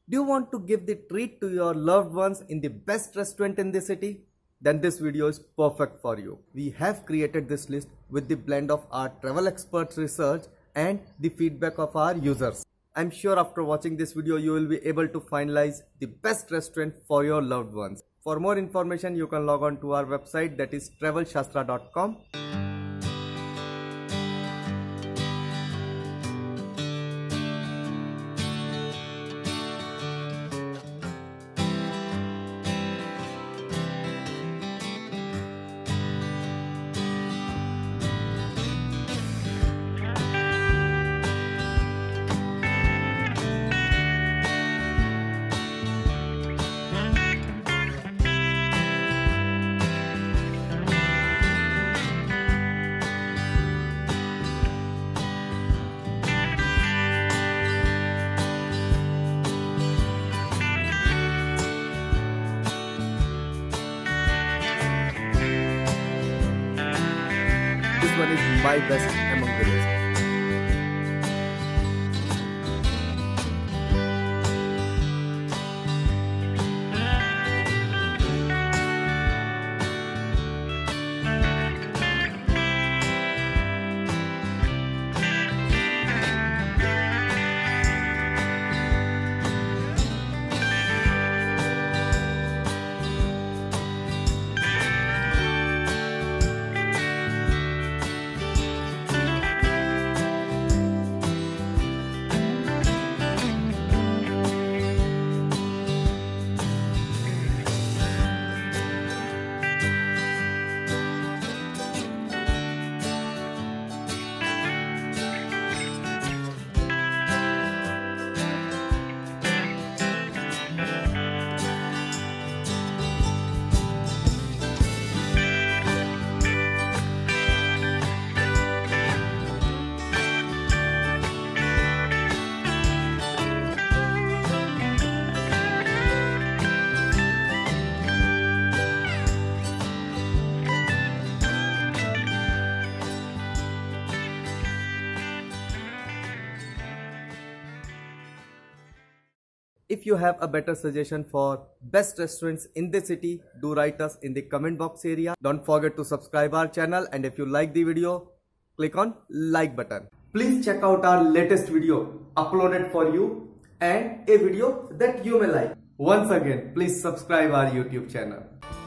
Do you want to give the treat to your loved ones in the best restaurant in the city? Then this video is perfect for you. We have created this list with the blend of our travel experts research and the feedback of our users. I'm sure after watching this video you will be able to finalize the best restaurant for your loved ones. For more information you can log on to our website, that is travelshastra.com. This one is my best among the list. If you have a better suggestion for best restaurants in the city, do write us in the comment box area. Don't forget to subscribe our channel, and if you like the video, click on like button. Please check out our latest video uploaded for you and a video that you may like. Once again, please subscribe our YouTube channel.